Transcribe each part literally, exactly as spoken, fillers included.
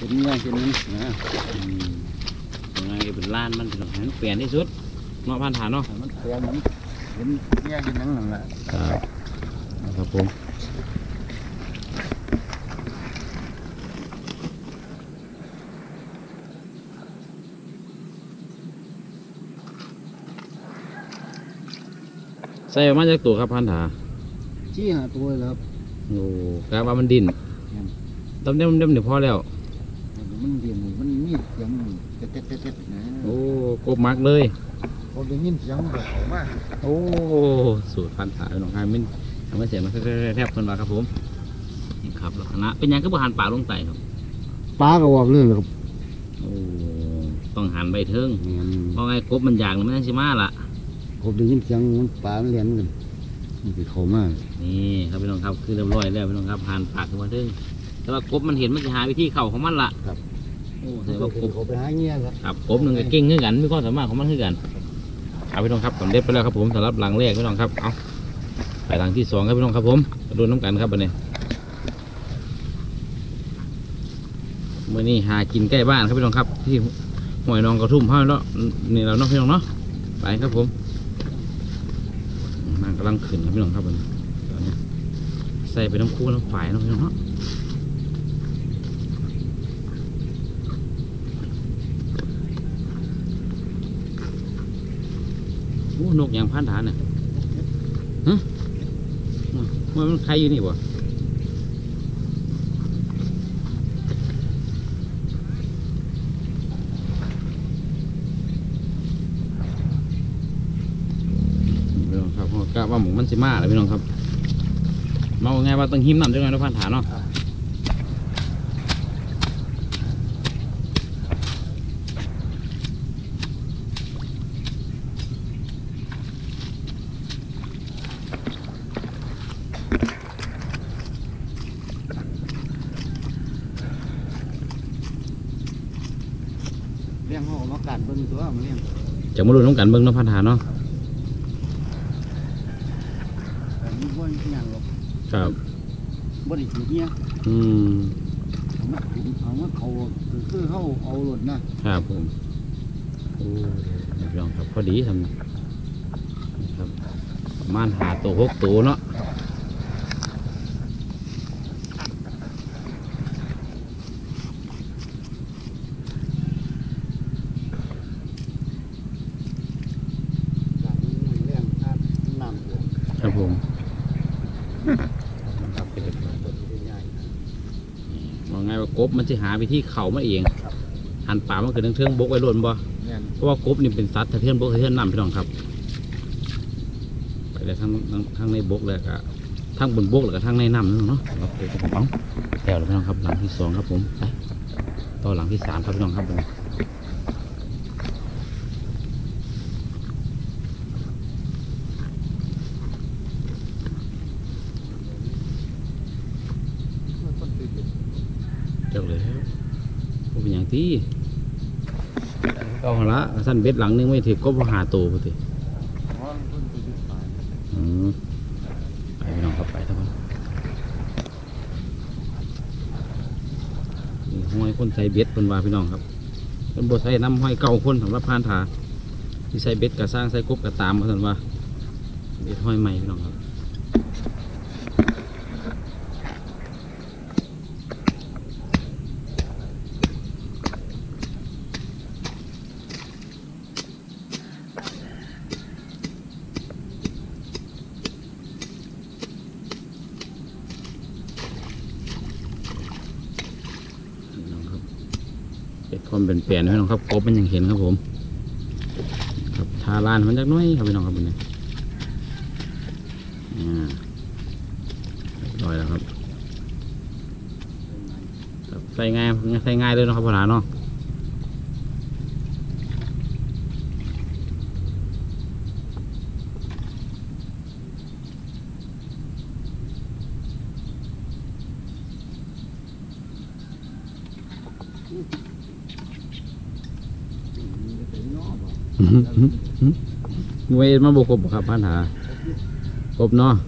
เป็นเงี้ยเป็นนี้นะยังไงเป็นล้านมันเป็นหันเปลี่ยนที่สุดเนาะพันฐานเนาะมันเปลี่ยนมันเป็นเงี้ยเป็นนั้นนั่นแหละครับครับผมใส่มาจากตัวครับพันฐานชี้หาตัวแล้วโอ้กะว่ามันดินต้มเด้มเด้มเดี๋ยวพอแล้วมันเดียนมันมีเสียงเต๊ะเต๊ะเต๊ะนะโอ้กบมักเลยพอได้ยินเสียงแบบออกมาโอ้สูตรพันฐานน้องไฮมินทำให้เสียงมันแทบคนมาครับผมนี่ครับแล้วคณะเป็นยังก็บหันป่าลงไต่ครับปลาก็ออกเลยครับโอ้ต้องหันใบเทิงเพราะไงกบมันอยากมันนั่งชิมาละกบได้ยินเสียงมันปลาเลี้ยงกันมันติดเขามากนี่ครับพี่น้องครับคือเรียบร้อยแล้วพี่น้องครับหันปากขึ้นมาเทิงแต่ว่ากบมันเห็นมันจะหาวิธีเข่าของมันละครับโอ้แต่ว่ากบเขาไปหาเงี้ยครับครับกบหนึ่งก็เก่งขึ้นกันมีความสามารถของมันขึ้นกันเอาพี่น้องครับผมเด็ดไปแล้วครับผมสำหรับหลังแรกพี่น้องครับเอาไปหลังที่สองครับพี่น้องครับผมโดนน้ำกันครับวันนี้เมื่อนี้หากินใกล้บ้านครับพี่น้องครับที่ห้วยนองกระทุ่มพ่อเนาะนี่เราเนาะพี่น้องเนาะไปครับผมมันกำลังขึ้นครับพี่น้องครับวันนี้ตอนนี้ใส่ไปน้ำคู่น้ำฝายเนาะพี่น้องเนาะโอ้นกอย่างพันฐานเนี่ยฮะมันใครอยู่นี่บ่พี่น้องครับกะว่าหมูมันสิมาเลยพี่น้องครับมาไงว่าต้องหิมน้ำจังไงนะพันฐานเนาะเลี้ยงเขามากัดเบิ้งตัวมันเลี้ยงจะมาดูน้องกันเบิ้งน้องพันฐานเนาะมีบ่อยอย่างหรอกครับบ่ได้ถูกเนี่ยอืมเอามาถูกเอามาเขาคือเขาเอาหลุดนะครับผมโอ้ยองครับพอดีทำครับประมาณหาตัวหกตัวเนาะครับผมว่าไงว่ากบมันจะหาวิธีเข่ามาเองหันป่ามันเกิดเทื่องบกไว้ล้นบ่เพราะว่ากบนี่เป็นสัตว์เทื่องบกเทื่องน้ำพี่น้องครับไปเลยทั้งทั้งในบกเลยก็ทั้งบนบกแล้วก็ทั้งในน้ำเนาะเราไปกับผมเอาแล้วพี่น้องครับหลังที่สองครับผมไปต่อหลังที่สามครับพี่น้องครับผมเจ้าเลยเป็นอย่างที่เอาละสั้นเบ็ดหลังนึงไม่ถือก็พอหาตัวพอดีไปน้องเข้าไปทั้งหมดนี่ห้อยคนใส่เบ็ดเป็นว่าพี่น้องครับเป็นบทใส่น้ำห้อยเก่าคนสำหรับพานถาที่ใส่เบ็ดกระสร้างใส่กบกระตามมาสันว่าเบ็ดห้อยใหม่พี่น้องครับเป็นคนเป็นแปลนพี่น้องครับกบมันยังเห็นครับผมครับทาลานมันจักน้อยครับพี่น้องครับเนี่ยอ่าลอยแล้วครับใส่ง่ายใส่ง่ายเลยนะครับพ่อหลานเนาะมวยมาบุกกบครับพันหากบเนาะ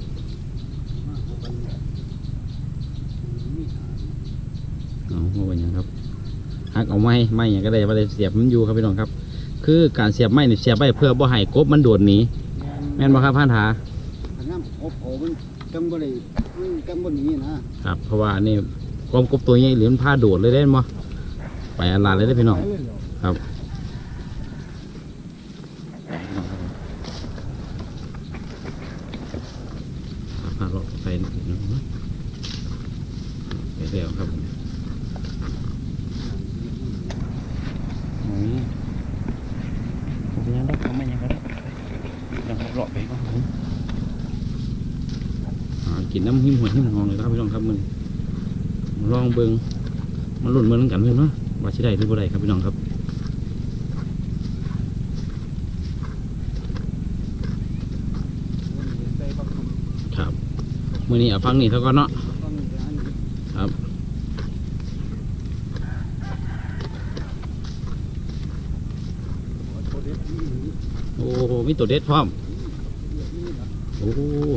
เอามาเป็นยังครับหักเอาไม้ไม้อย่างก็ได้ว่าได้เสียบมันอยู่ครับพี่น้องครับคือการเสียบไม้นี่เสียบไว้เพื่อบ่ให้กบมันโดดหนีแม่นบ่ครับพันธาอันนั้นอบโผมันจังบ่ได้มันจังบ่หนีนะครับเพราะว่านี่กบกบตัวใหญ่หรือมันพาโดดเลยได้มั้ยไปอันลาเลยได้พี่น้องครับพาเราไปไปเร็วครับโอ้ยผมยังได้ทำไม่ยังก็ได้ยังรอไปก่อนผมกินน้ำหิมหัวหิมหองเลยครับพี่น้องครับมึงลองเบิ้งมันหล่นเหมือนกันเลยเนาะว่าสิได้หรือบ่ได้ครับพี่น้องครับครับมื้อนี้เอาฟังนี่เท่ากันเนาะครับโอ้มีตัวเด็ดพร้อมโอ้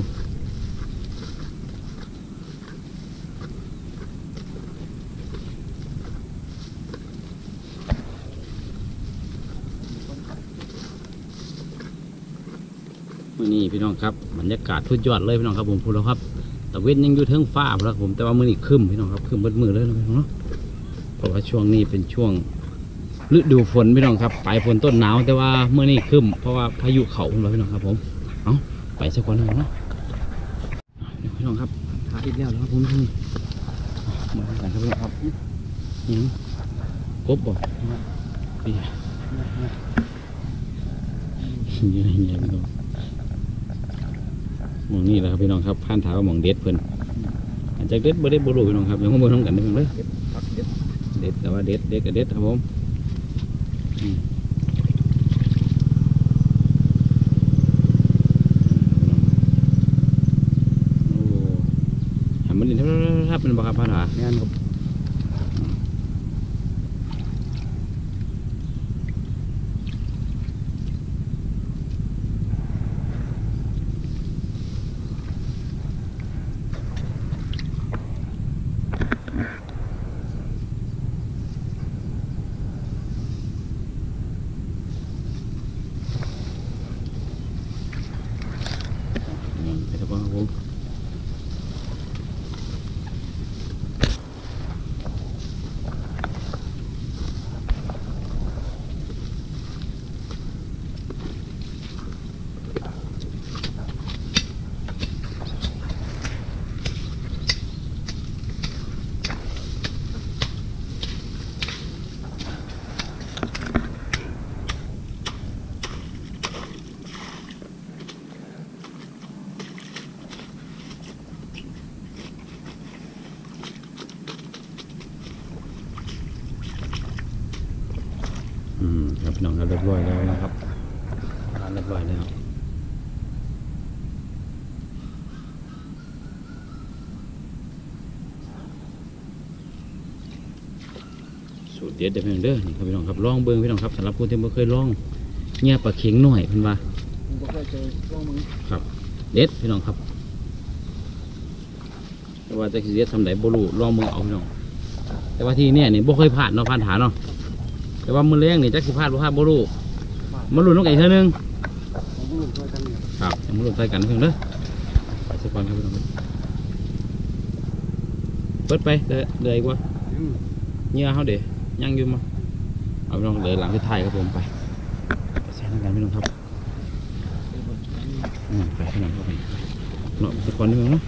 มื่อนี้พี่น้องครับบรรยากาศทุดยอดเลยพี่น้องครับผมพูดแล้วครับแต่เว้นยังอยู่เทิงฟ้าครับผมแต่ว่ามื่อนี้คึมพี่น้องครับคึมเบิดมือเลยนะพี่น้องเนาะเพราะว่าช่วงนี้เป็นช่วงฤดูฝนพี่น้องครับปลายฝนต้นหนาวแต่ว่าเมื่อนี้คึมเพราะว่าพายุเขาพี่น้องครับผมเอาไปสักวันหนึ่งเนาะพี่น้องครับหาอีกแล้วครับผมที่มากันครับพี่น้องครับยังกบบ่ปียังไงยังพี่น้องมองนี่แหละครับพี่น้องครับผ่านถาวมองเด็ดเพิ่นอาจจะเด็ดบ่เด็ดบ่รู้พี่น้องครับยังบ่ต้องกันได้เพิ่นเลยเด็ดแต่ว่าเด็ดเด็ดกับเด็ดครับผมโอ้หามันนี่ถ้าเป็นบ่ครับผ่านถาแม่นครับไปตะกอนครับผมอืมครับพี่น้องเราเรียบร้อยแล้วนะครับร้านเรียบร้อยแล้วสูตรเด็ดเด็ดพี่น้องเด้อนี่ครับพี่น้องครับลองเบิ้งพี่น้องครับสำหรับผู้ที่ไม่เคยลองเงี้ยปลาเข็งหน่อยเพิ่นว่าครับเด็ดพี่น้องครับแต่ว่าจะเด็ดทำไหนบ่รู้ลองมือเอาพี่น้องแต่ว่าที่เนี่ยนี่บ่เคยผ่านเนาะผ่านฐานเนาะแต่ว่ามือแรงนี่จักสิพลาดบ่พลาดบ่รู้มาลุ้นน้องไก่เท่านึงครับยังมาลุ้นใส่กันเพิ่งเด้อไปสักวันครับพี่น้องเปิดไปเด้อเด้ออีกว่าเงี้ยเขาเด้ยังอยู่มั้งเอาพี่น้องเด้อหลังที่ไทยครับผมไปไปใส่น้ำกันพี่น้องครับอืมไปพี่น้องครับไปเนาะสักวันนึงเนาะ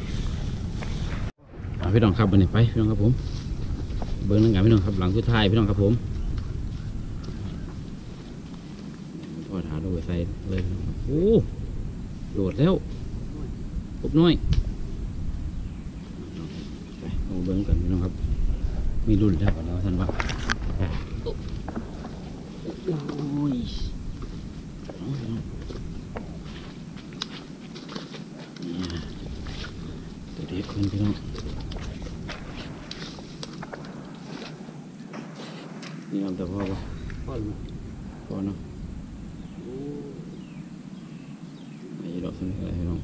พี่น้องครับวันนี้ไปพี่น้องครับผมเบิ้งน้ำกันพี่น้องครับหลังที่ไทยพี่น้องครับผมทอดหาดูใส่เลยโอ้โดดแล้วปุ๊บน้อยไปเอาเบิ้งกันพี่น้องครับมีรุ่นแล้วก่อนแล้วท่านว่าโอ้ยตัวเด็กคนพี่น้องนี่ทำแต่พ่อป่ะพ่อพ่อเนาะไม่ดอกสักอะไรพี่น้อง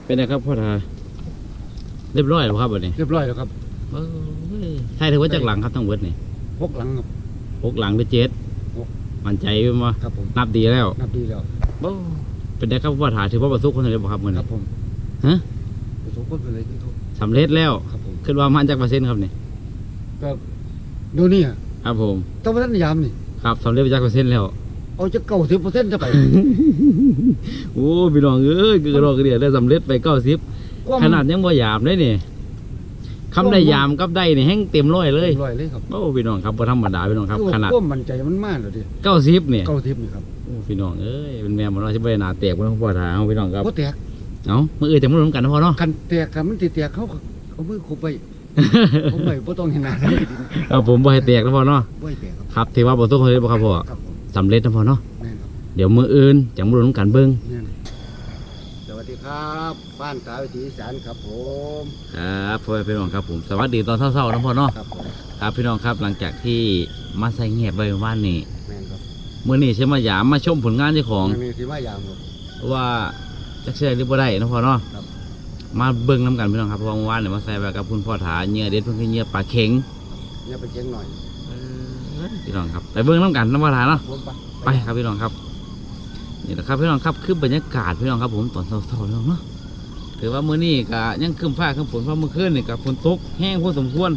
เป็นไงครับพ่อทาเรียบร้อยแล้วครับวันนี้เรียบร้อยแล้วครับเอ้ยใช่ถือว่าจากหลังครับทั้งเวิร์ดนี่พกหลังครับหกหลังหรือเจ็ดหกมั่นใจมั้ยครับผมนับดีแล้วนับดีแล้วโอ้เป็นไงครับพ่อทาถือว่าประสบความสำเร็จบ่ครับมื้อคนี้รับผมฮะประสบความสำเร็จที่เขาสำเร็จแล้วครับผมคิดว่ามันจากเปอร์เซ็นต์ครับนี่ก็ดูนี่อะครับผมต้องมาท่านยามนี่ครับสำเร็จไปจากเปอร์เซ็นต์แล้วเอาจะเก้าสิบเปอร์เซ็นต์จะไปโอ้พี่น้องเอ้ยคือกระดอกกระเดียได้สำเร็จไปเก้าสิบขนาดยังบ่ยามเลยนี่คำได้ยามกับได้นี่แห้งเต็มร้อยเลยเต็มร้อยเลยครับโอ้พี่น้องครับบ่ธรรมดาพี่น้องครับขนาดก็มั่นใจมันมากเลยดิเก้าสิบเนี่ยเก้าสิบนี่ครับโอ้พี่น้องเอ้ยเป็นแม่มันว่าสิบ่ได้หน้าแตกบ่ต้องพ่อทาเอาพี่น้องครับเพราะแตกเอ้ามื้ออื่นจะมาร่วมกันนะพ่อเนาะกันแตกกันมันติแตกเขาก็เอามือคุบไปผมไปบ่ต้องเห็นหน้าเลยเอาผมบ่ให้แตกนะพ่อเนาะบ่ให้แตกครับครับถือว่าประสบความสำเร็จบ่ครับพ่อครับผมสำเร็จนะพ่อเนาะแม่นครับเดี๋ยวมื้ออื่นจะมาร่วมกันเบิ่งแม่นสวัสดีครับบ้านสาววิถีอีสานครับผมครับพ่อแม่พี่น้องครับผมสวัสดีตอนเช้าๆนะพ่อเนาะครับผมครับพี่น้องครับหลังจากที่มาใส่เงียบไว้ว่านนี่แม่นครับมื้อนี้ใช่มายามมาชมผลงานเจ้าของมันมีที่ว่ายามครับว่าจักเชื่อหรือบ่ได้นะพ่อเนาะครับมาเบิ่งน้ำกันพี่น้องครับเพราะว่าเมื่อวานเนี่ยมาใส่ไว้กับคุณพ่อถาเหงื่อเด็ดเพิ่นคือเหงื่อปลาเข็งเนี่ยไปเชียงหน่อยพี่น้องครับไปเบิ่งน้ำกันน้ำพ่อถาเนาะผมไปไปครับพี่น้องครับนี่แหละครับพี่น้องครับคือบรรยากาศพี่น้องครับผมตอนเช้าๆพี่น้องเนาะถือว่ามื้อนี้ก็ยังครึ้มฟ้าครึ้มฝนเพราะเมื่อคืนนี่ก็ฝนตกแห้งพอสมควร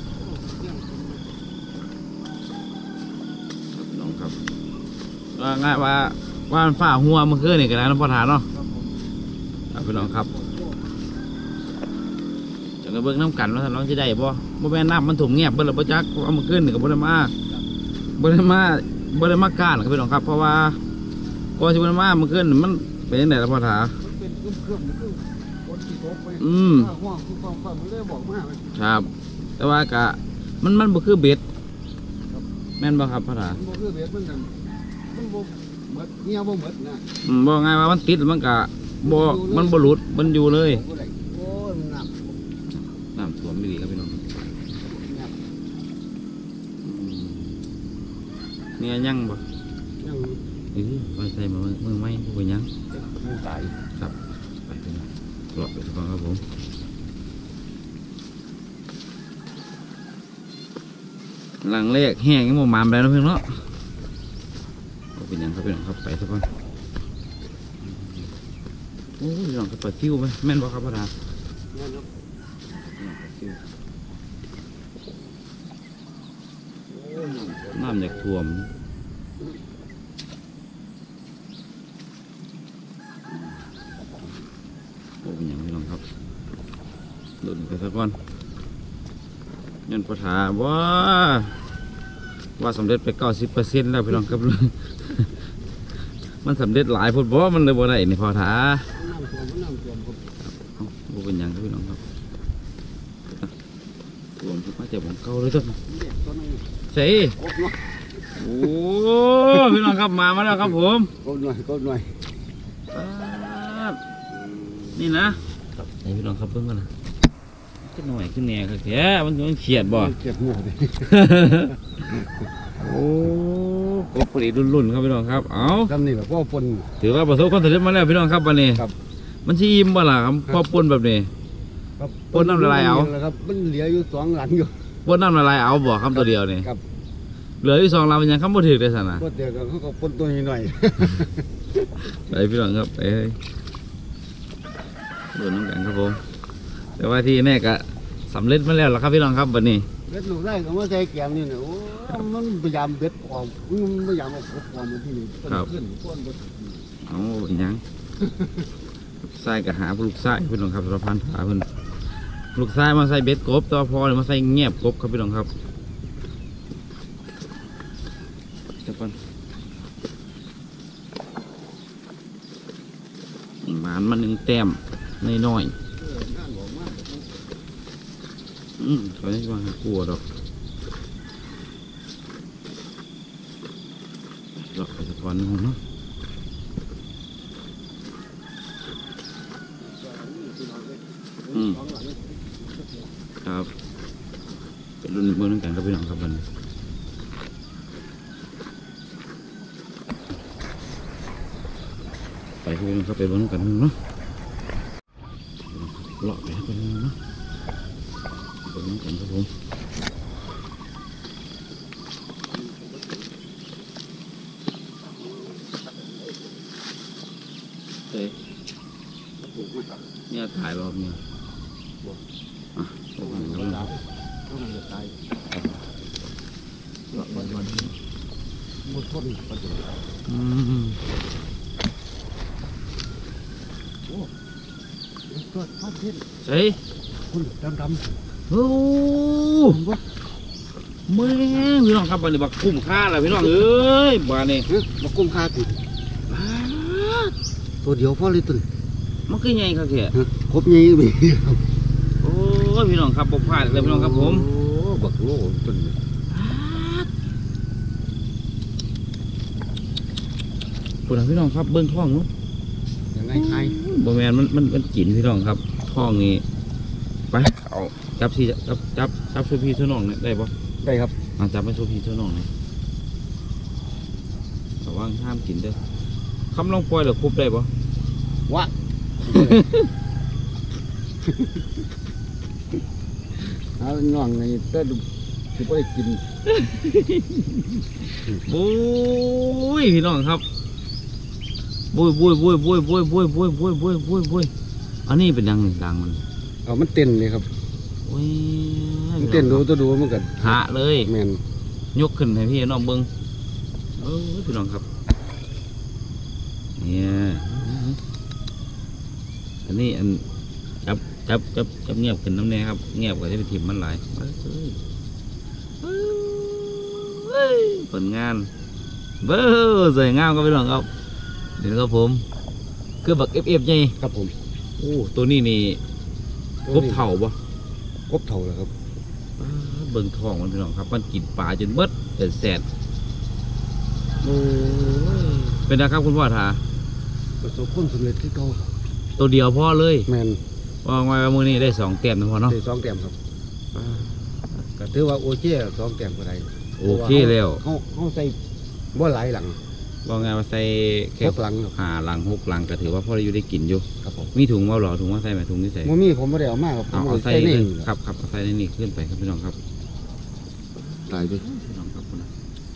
พี่น้องครับว่าง่ายว่าว่ามันฟ้าหัวเมื่อคืนนี่ก็ได้น้ำพ่อถาเนาะครับผมครับพี่น้องครับจะกระเบื้องน้ำกันว่าท่านน้องจะได้บ่บ่แม่นน้ำมันถุงเงียบเบิ่แล้วบ่จักเอามาขึ้นนี่ก็บ่ได้มาบ่ได้มาบ่ได้มาก้านครับพี่น้องครับเพราะว่าก่อนสิบ่ได้มาเมื่อคืนมันเป็นจังไดล่ะพ่อถามันเป็นเครื่องๆคือคนที่ตกไปอืมห้องคือความความมันเลยบอกมาครับ แต่ว่ากะมันมันบ่คือเบ็ดแม่นบ่ครับพ่อถามันบ่คือเบ็ดมันนั่นมันบ่หมดเงี้ยบ่หมดนะอืมบ่ง่ายว่ามันติดแล้วมันก็บ่มันบ่หลุดมันอยู่เลยบ่ได้โอ้ยมันหนักน้ำท่วมไม่ดีครับพี่น้องหนักเนี่ยยังบ่ยังเออไว้ใส่มามือไม้บ่เป็นหยังมันตายครับไปพี่น้องรอไปสักก่อนครับผมหลังเลขแห้งยังบ่มามแล้วนะเพื่อนเนาะบ่เป็นหยังครับพี่น้องครับไปสักก่อนโอ้ยพี่น้องครับปลาซิวไหมแม่นบ่ครับพ่อดานั่นครับน้ำอยากท่วมโอ้เป็นหยังพี่น้องครับหลุดไปสักก่อนยันพ่อถาว่าว่าสำเร็จไปเก้าสิบเปอร์เซ็นต์แล้วพี่น้องครับ มันสำเร็จหลายพุ่นบ่มันเลยบ่ได้นี่พ่อถาน้ำท่วมมันน้ำท่วมครับเอ้าบ่เป็นหยังครับพี่น้องครับท่วมทุกมาเจ็บของเก่าเลยต้นเด็กตัวนึงใช่กบเนาะโอ้พี่น้องครับมามาแล้วครับผมกบหน่อยกบหน่อยครับนี่นะนี่พี่น้องครับเพิ่งกันนะขึ้นหน่อยขึ้นแหน่ครับแท้มันมันเขียดบ่เก็บหัวดิโอ้กบปรีรุ่นๆครับพี่น้องครับเอ้าทำนี่แหละพ่อปนถือว่าประสบความสำเร็จมาแล้วพี่น้องครับวันนี้ครับมันชิอิ่มบ่ล่ะครับพอปนแบบนี้ครับปนน้ำละลายเอาครับมันเหลืออยู่สองหลังอยู่ปนน้ำละลายเอาบ่คำตัวเดียวนี่ครับเหลืออยู่สองลำมันยังคำบ่ถึกได้สันนะก็เดี๋ยวเขาก็ปนตัวนี้หน่อยไปพี่น้องครับไปเฮ้ยโดนน้ำแข็งครับผมแต่ว่าที่แน่ก็สำเร็จมาแล้วล่ะครับพี่น้องครับวันนี้เบ็ดลูกได้ก็มาใส่แกมนี่เนี่ยโอ้มันพยายามเบ็ดออกมันพยายามเอากบออกมาที่นี่ขึ้นก้นบดเอาเป็นหยัง ลูกชายก็หาลูกชายพี่น้องครับสารพันหาเพิ่นลูกชายมาใส่เบ็ดกบตัวพอเลยมาใส่เงียบกบครับพี่น้องครับจับก่อนหมานมันหนึ่งแต้มน้อยๆอืมเขาไม่ว่าหากลัวดอกดอกไปสักวันหนึงเนาะอืมครับเป็นรุ่นเมืองกันครับพี่น้องครับวันนี้ไปพี่น้องครับไปเมืองกันเนาะเลาะไปครับเป็นเนาะเบิ่งกันครับผมเฮ้ยเนี่ยถ่ายรอบเนี่ยอ่ะโอ้โหต้องมันจะตายหลอดมันมันหมดทนประเดี๋ยวอืมโอ้ตัวทอดเส้นเฮ้ยคุณดำดำโอ้แม่งพี่น้องครับบันนี้บักคุ้มค่าแล้วพี่น้องเอ้ยบ้านนี้เฮ้ยมากุ้มคาติดตัวเดียวพอเลยตุนมันคือไงครับเถี่ยครบยี่มีโอ้ยพี่น้องครับปกพลาดเลยพี่น้องครับผมโอ้บักโง่ตุนคุณพี่น้องครับเบิ้งท้องเนาะยังไงใครบ่แมนมันมันมันกินพี่น้องครับท้องนี่ไปเอาจับสิจับจับจับโซพีโซน้องเนี่ยได้ปะได้ครับมาจับไปโซพีโซน้องเนี่ยระวังห้ามกินเด้อคำลองปล่อยหรือคุบได้ปะวะเอาน้องในเต้นที่ไม่ได้กินบุ้ยพี่น้องครับบุ้ยบุ้ยบุ้ยบุ้ยบุ้ยบุ้ยบุ้ยบุ้ยบุ้ยบุ้ยบุ้ยอันนี้เป็นยังไงดังมันเอามันเต้นเลยครับโอ้ยมันเต้นดูตัวดูมันกันหะเลยแมนยกขึ้นให้พี่น้องเบิ้งเออพี่น้องครับเนี่ยอันนี้อันจับจับจับจับเงียบขึ้นน้ำแน่ครับเงียบกว่าจะไปถิ่มมันหลายเอ้ยเอ้ยเอ้ยผลงานเบ้อสวยงามครับพี่น้องครับเดี๋ยวครับผมคือบักเอฟเอฟไงครับผมโอ้ตัวนี้นี่กบเถ่าปะกบเถ่าแล้วครับเบิ่งท้องมันพี่น้องครับมันกินปลาจนเบิดเป็นแสนโอ้ยเป็นนะครับคุณพ่อถาประสบความสำเร็จที่เขาตัวเดียวพ่อเลยแมนว่าไงว่ามือนี้ได้สองเต็มนะพ่อเนาะได้สองแต้มครับก็ถือว่าโอเคสองแต้มก็ได้โอเคแล้วเขาเขาใส่บ่หลายหลังว่าไงว่าใส่แค่หกหลังครับหาหลังหกหลังก็ถือว่าพ่อได้อยู่ได้กินอยู่ครับผมมีถุงมาหรอถุงว่าใส่ไหมถุงนี่ใส่มมี่ผมไม่ได้เอามาครับเอาเอาใส่นี่เลยครับครับเอาใส่ในนี่ขึ้นไปครับพี่น้องครับตายไปพี่น้องครับคุณ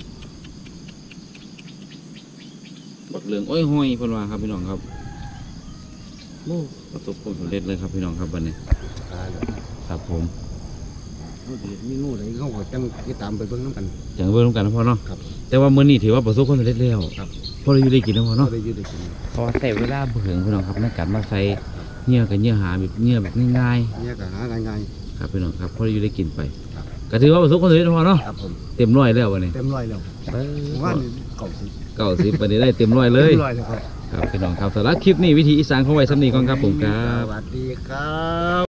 บักเหลืองอ้อยห้อยเพิ่นว่าครับพี่น้องครับโอ้ประสบความสำเร็จเลยครับพี่น้องครับวันนี้ตายแล้วครับผมเขาสิมีงูอะไรเขาก็จังติดตามไปเบิ่งน้ำกันอย่างเบิ่งกันนะพ่อเนาะครับแต่ว่ามื้อนี้ถือว่าประสบความสำเร็จแล้วครับพ่อได้อยู่ได้กินแล้วพ่อเขาเนาะได้อยืดได้กินเพราะว่าใส่เวลาเบื่อพี่น้องครับในการมาใส่เนื้อกับเนื้อหาแบบเนื้อแบบง่ายเนี่ยก็หาง่ายๆครับพี่น้องครับพ่อได้อยู่ได้กินไปๆครับก็ถือว่าประสบความสำเร็จแล้วพ่อเนาะครับผมเต็มร้อยแล้ววันนี้เต็มร้อยแล้วเอ้ยว่านี่เก่าสิเก้าสิบวันนี้ได้เต็มร้อยเลยเต็มร้อยแล้วครับครับพี่น้องครับสำหรับคลิปนี้วิธีอีสานของไว้สำนีก่อนครับผมครัสบวัสดีครับ